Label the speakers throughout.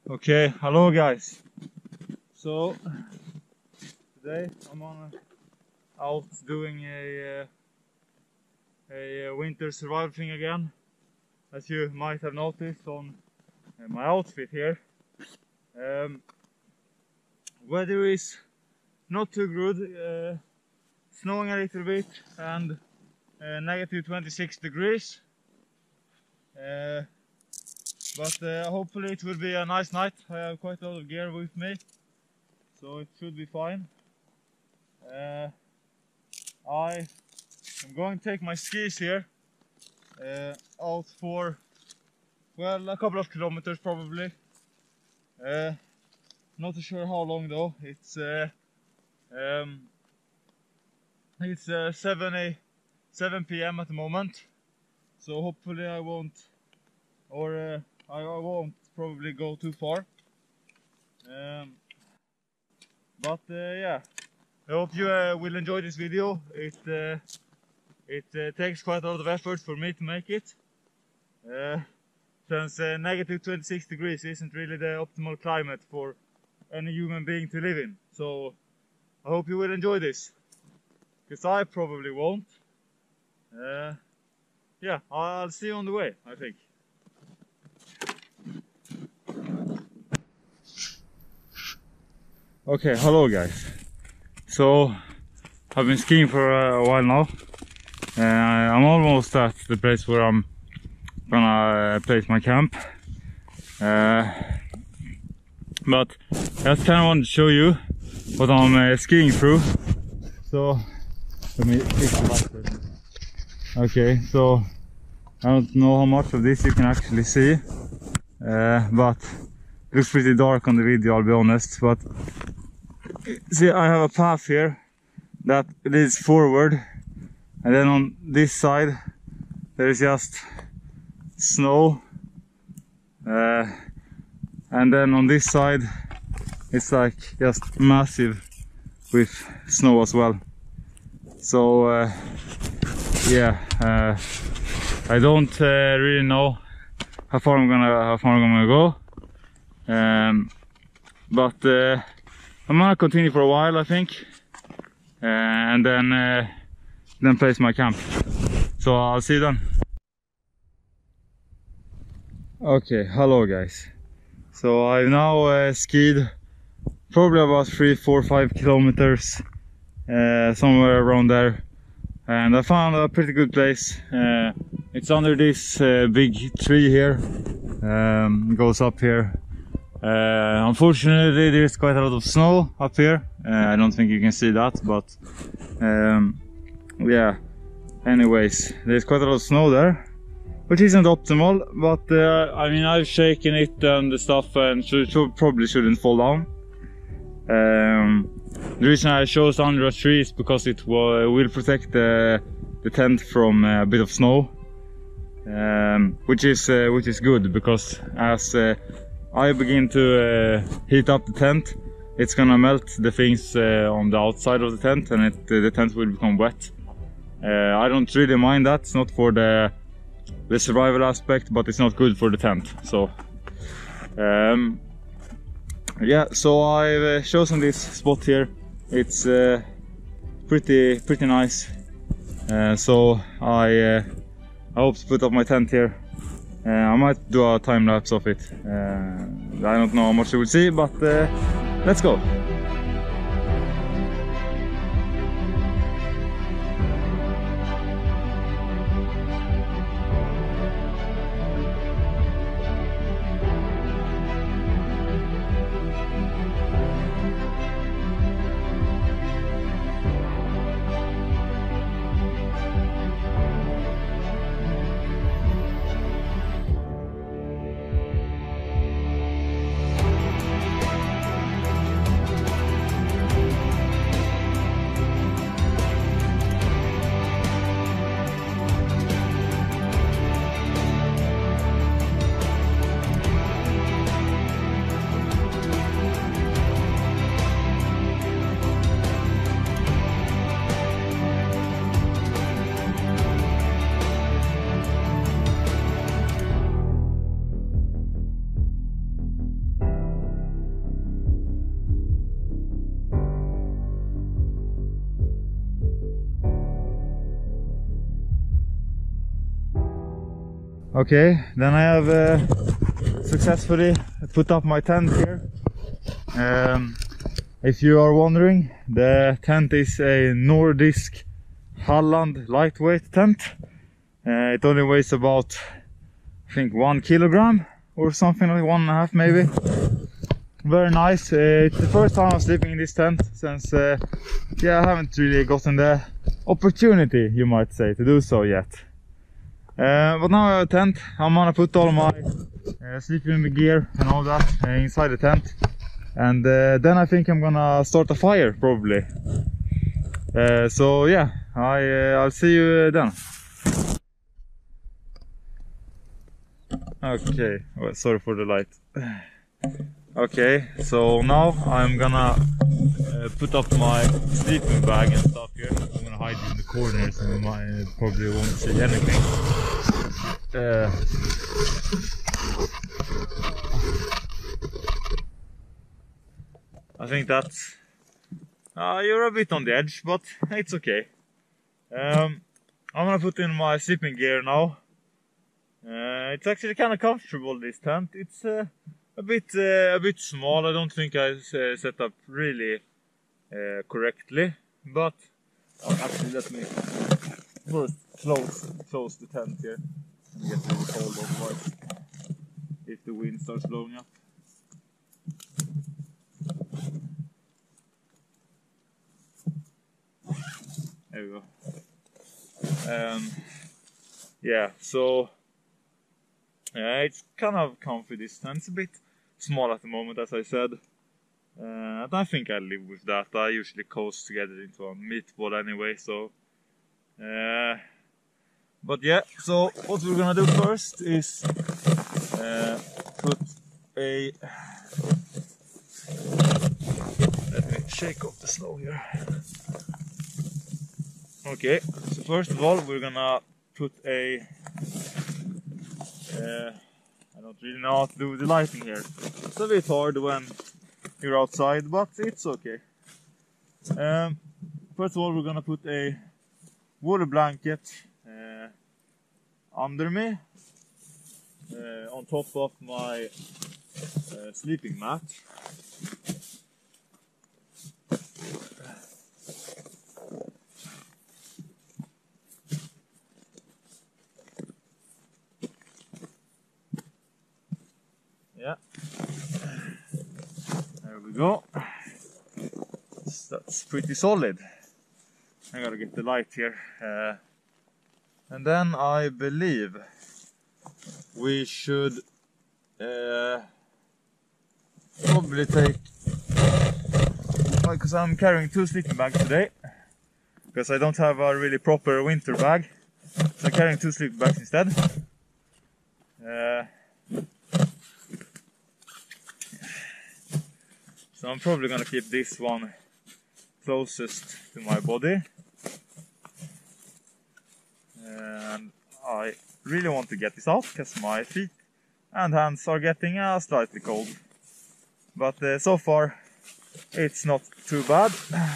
Speaker 1: Okay, hello guys. So today I'm out doing a winter survival thing again. As you might have noticed on my outfit here. Weather is not too good, snowing a little bit and negative 26 degrees. But hopefully it will be a nice night. I have quite a lot of gear with me, so it should be fine. I am going to take my skis here out for, well, a couple of kilometers probably. Not too sure how long though. It's 7 p.m. at the moment, so hopefully I won't, or I won't probably go too far. But yeah, I hope you will enjoy this video. It takes quite a lot of effort for me to make it, since negative 26 degrees isn't really the optimal climate for any human being to live in. So I hope you will enjoy this, because I probably won't. Yeah, I'll see you on the way, I think. Okay, hello guys. So I've been skiing for a while now. I'm almost at the place where I'm gonna place my camp. But I just kind of wanted to show you what I'm skiing through. So let me fix the light first. Okay, so I don't know how much of this you can actually see, but it looks pretty dark on the video, I'll be honest. But see, I have a path here that leads forward, and then on this side there is just snow, and then on this side it's like just massive with snow as well. So yeah, I don't really know how far I'm gonna go, but I'm gonna continue for a while, I think, and then place my camp. So I'll see you then. Okay, hello guys. So I've now skied probably about 3, 4, 5 kilometers, somewhere around there, and I found a pretty good place. It's under this big tree here. It goes up here. Unfortunately there's quite a lot of snow up here. I don't think you can see that, but yeah, anyways, there's quite a lot of snow there, which isn't optimal, but I mean, I've shaken it and stuff, and probably shouldn't fall down. The reason I chose under a tree is because it will protect the tent from a bit of snow, which is good, because as I begin to heat up the tent, it's gonna melt the things on the outside of the tent, and the tent will become wet. I don't really mind that. It's not for the survival aspect, but it's not good for the tent. So yeah, so I've chosen this spot here. It's pretty nice. So I hope to put up my tent here. I might do a time lapse of it. I don't know how much you will see, but let's go. Okay, then I have successfully put up my tent here. If you are wondering, the tent is a Nordisk Halland lightweight tent. It only weighs about, I think, 1 kilogram or something, like 1.5 maybe. Very nice. It's the first time I'm sleeping in this tent since yeah, I haven't really gotten the opportunity, you might say, to do so yet. But now I have a tent. I'm gonna put all my sleeping gear and all that inside the tent, and then I think I'm gonna start a fire probably. So yeah, I'll see you then. Okay, well, sorry for the light. Okay, so now I'm gonna put up my sleeping bag and stuff here. I'm gonna hide in the corner so you probably won't see anything. I think that's... you're a bit on the edge, but it's okay. I'm gonna put in my sleeping gear now. It's actually kind of comfortable, this tent. It's a bit small. I don't think I set up really correctly, but actually let me first close the tent here and get really cold otherwise if the wind starts blowing up. There we go. Yeah, so it's kind of comfy, this tent. It's a bit small at the moment, as I said. And I think I live with that. I usually coast together into a meatball anyway, so... but yeah, so what we're gonna do first is put a... Let me shake off the snow here. Okay, so first of all we're gonna put a... I don't really know how to do the lighting here. It's a bit hard when you're outside, but it's okay. First of all, we're gonna put a wool blanket under me, on top of my sleeping mat. Yeah, there we go. That's pretty solid. I gotta get the light here. And then I believe we should probably take, because I'm carrying 2 sleeping bags today, because I don't have a really proper winter bag, so I'm carrying 2 sleeping bags instead. So I'm probably gonna keep this one closest to my body. And I really want to get this out because my feet and hands are getting slightly cold. But so far it's not too bad.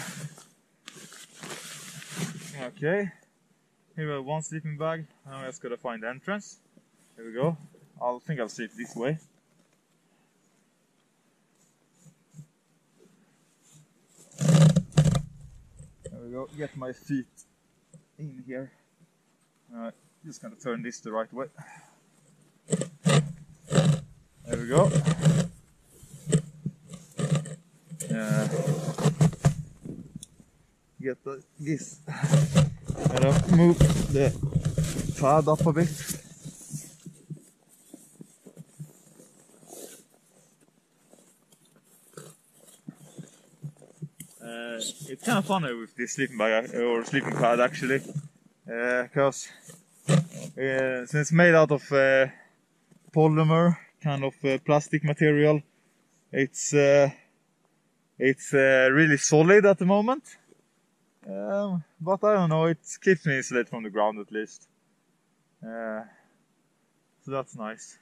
Speaker 1: Okay, here we have 1 sleeping bag. Now I just gotta find the entrance. Here we go. I think I'll sleep this way. There we go, get my feet in here. Just gonna turn this the right way. There we go. Get this. Gotta move the pad up a bit. It's kind of funny with this sleeping bag or sleeping pad actually, because since it's made out of polymer, kind of plastic material, it's really solid at the moment. But I don't know, it keeps me insulated from the ground at least. So that's nice.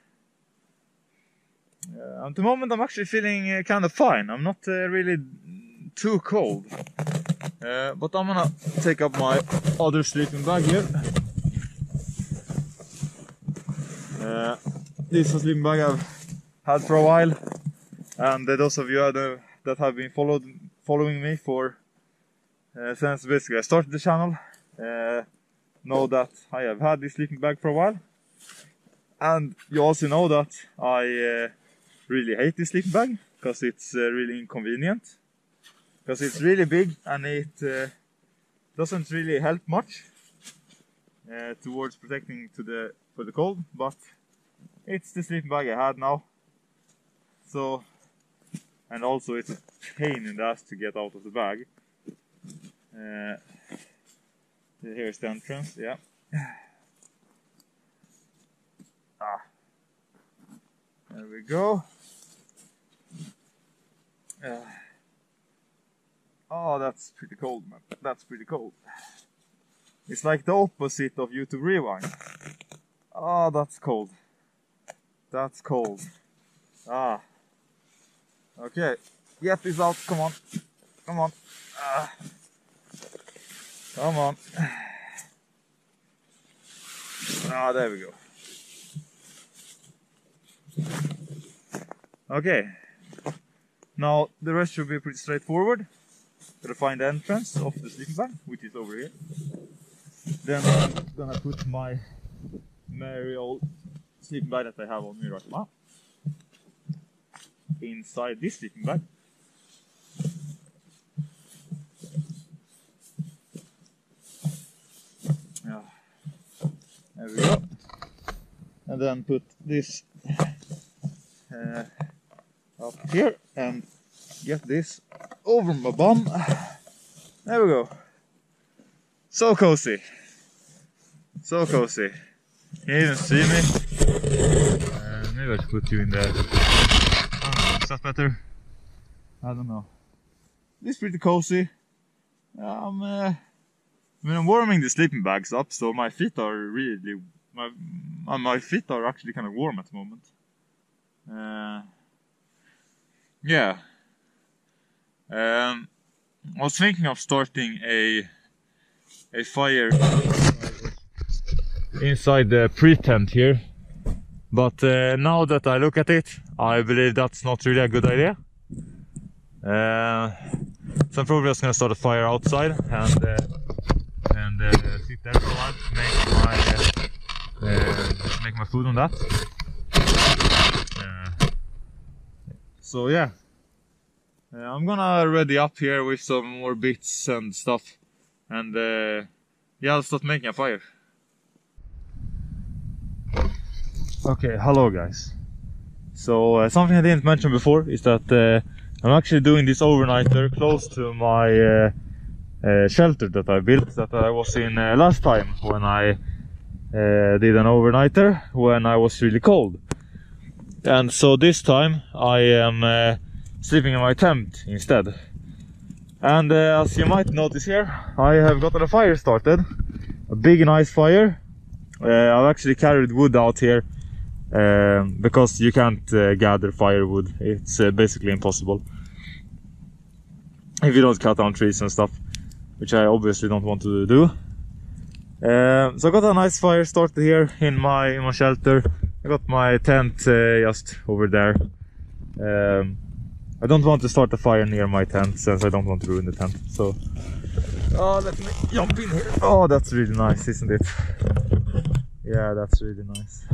Speaker 1: At the moment I'm actually feeling kind of fine. I'm not really too cold. But I'm gonna take up my other sleeping bag here. This is a sleeping bag I've had for a while, and those of you that have been following me for since basically I started the channel know that I have had this sleeping bag for a while. And you also know that I really hate this sleeping bag because it's really inconvenient, because it's really big and it doesn't really help much towards protecting for the cold, but it's the sleeping bag I had now. So, and also it's a pain in the ass to get out of the bag. Here's the entrance, yeah. There we go. Oh, that's pretty cold, man. That's pretty cold. It's like the opposite of YouTube Rewind. Oh, that's cold. That's cold. Okay. Get this out. Come on. Come on. Come on. There we go. Okay. Now the rest should be pretty straightforward. Gotta find the entrance of the sleeping bag, which is over here. Then I'm gonna put my merry old sleeping bag that I have on me right now inside this sleeping bag. There we go. And then put this up here and get this over my bum. There we go. So cozy. So cozy. You even see me. Maybe I should put you in there. Is that better? I don't know. This is pretty cozy. I'm warming the sleeping bags up, so my feet are really my feet are actually kind of warm at the moment. Yeah. I was thinking of starting a fire inside the pre-tent here, but now that I look at it, I believe that's not really a good idea. So I'm probably just gonna start a fire outside and sit there for a while, make my food on that. So yeah, I'm gonna ready up here with some more bits and stuff, and yeah, I'll start making a fire. Okay, hello guys. So something I didn't mention before is that I'm actually doing this overnighter close to my shelter that I built, that I was in last time when I did an overnighter when I was really cold. And so this time I am sleeping in my tent instead. And as you might notice here, I have gotten a fire started, a big nice fire. I've actually carried wood out here because you can't gather firewood. It's basically impossible if you don't cut down trees and stuff, which I obviously don't want to do. So I got a nice fire started here in my shelter. I got my tent just over there. I don't want to start a fire near my tent since I don't want to ruin the tent. So, let me jump in here. Oh, that's really nice, isn't it? Yeah, that's really nice.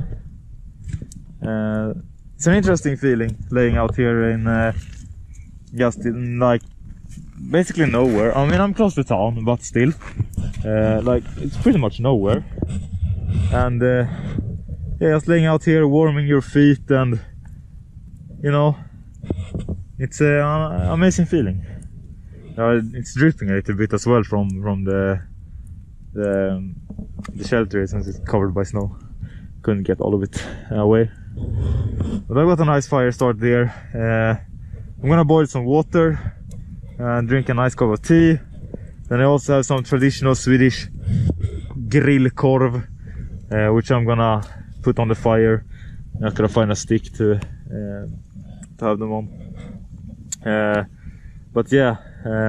Speaker 1: It's an interesting feeling laying out here in just in like basically nowhere. I mean, I'm close to town, but still, like it's pretty much nowhere. And yeah, just laying out here, warming your feet, and you know, it's an amazing feeling. It's dripping a little bit as well from the shelter since it's covered by snow. Couldn't get all of it away. But I got a nice fire start there. I'm gonna boil some water and drink a nice cup of tea. Then I also have some traditional Swedish grillkorv, which I'm gonna put on the fire. I'm gonna find a stick to have them on. But yeah,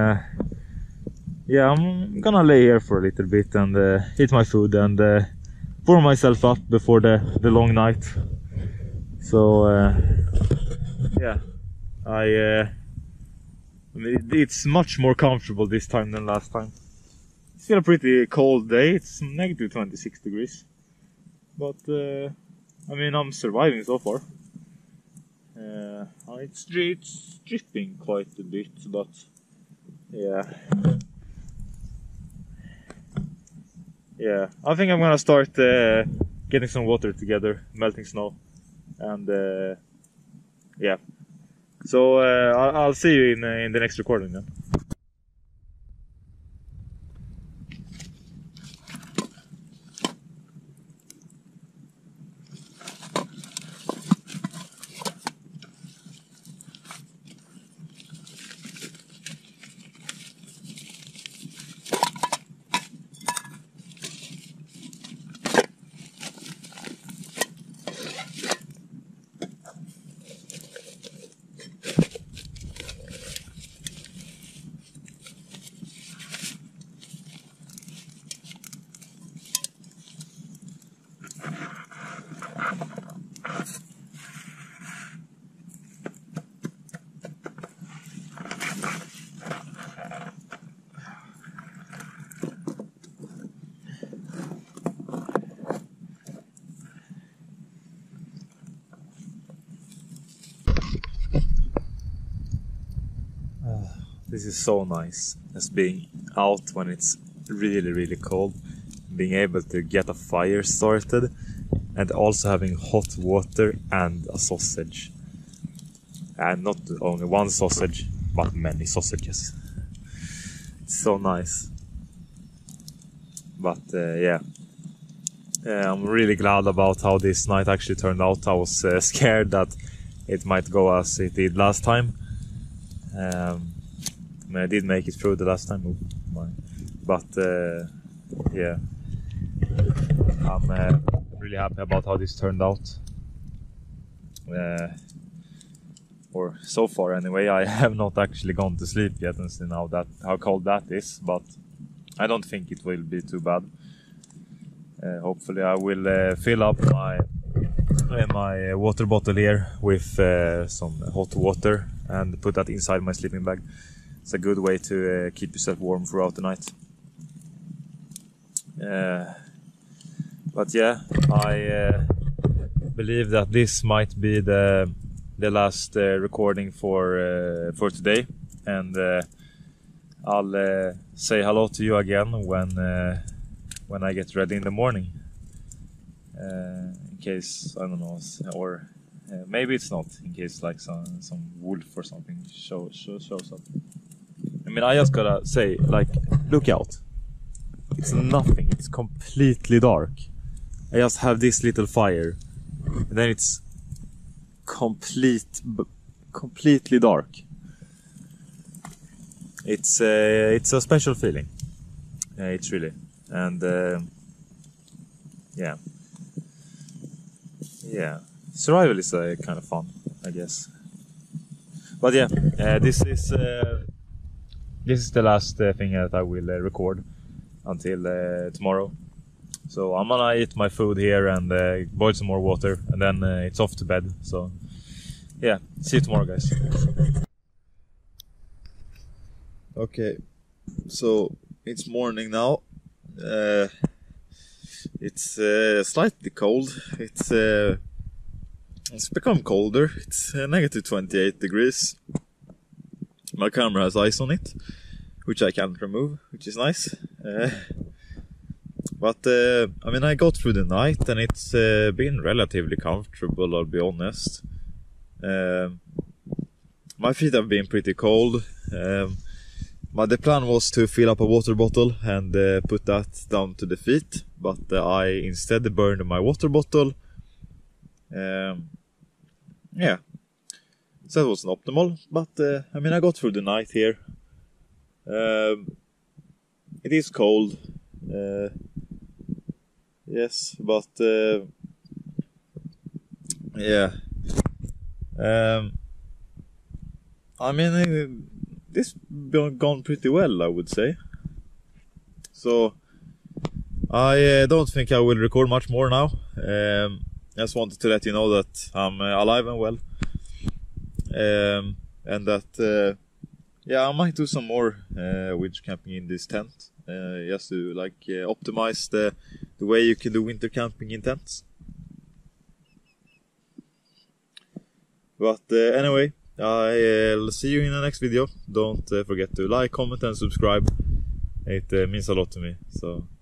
Speaker 1: yeah, I'm gonna lay here for a little bit and eat my food and warm myself up before the long night. So yeah, I mean, it's much more comfortable this time than last time. It's still a pretty cold day. It's negative 26 degrees, but I mean, I'm surviving so far. It's dripping quite a bit, but yeah. Yeah, I think I'm gonna start getting some water together, melting snow, and yeah. So I'll see you in the next recording then. This is so nice, as being out when it's really cold, being able to get a fire started, and also having hot water and a sausage. And not only one sausage, but many sausages. It's so nice. But yeah, I'm really glad about how this night actually turned out. I was scared that it might go as it did last time. I did make it through the last time, but yeah, I'm really happy about how this turned out. Or so far anyway. I have not actually gone to sleep yet and seen how cold that is, but I don't think it will be too bad. Hopefully I will fill up my water bottle here with some hot water and put that inside my sleeping bag. It's a good way to keep yourself warm throughout the night. But yeah, I believe that this might be the last recording for today, and I'll say hello to you again when I get ready in the morning. In case, I don't know, or maybe it's not, in case like some wolf or something shows up. I mean, I just gotta say, like, look out. It's nothing, it's completely dark. I just have this little fire, and then it's completely dark. It's a special feeling. It's really, and yeah, survival is kind of fun, I guess. But yeah, this is the last thing that I will record until tomorrow. So I'm gonna eat my food here and boil some more water, and then it's off to bed. So yeah, see you tomorrow, guys.
Speaker 2: Okay, so it's morning now. It's slightly cold. It's become colder. It's negative 28 degrees. My camera has ice on it, which I can't remove, which is nice. But I mean, I got through the night and it's been relatively comfortable, I'll be honest. My feet have been pretty cold. But the plan was to fill up a water bottle and put that down to the feet, but I instead burned my water bottle. Yeah, so that wasn't optimal, but I mean, I got through the night here. It is cold, yes, but yeah. I mean, this gone pretty well, I would say. So I don't think I will record much more now. Just wanted to let you know that I'm alive and well. And that yeah, I might do some more winter camping in this tent, just to like optimize the way you can do winter camping in tents. But anyway, I'll see you in the next video. Don't forget to like, comment and subscribe. It means a lot to me. So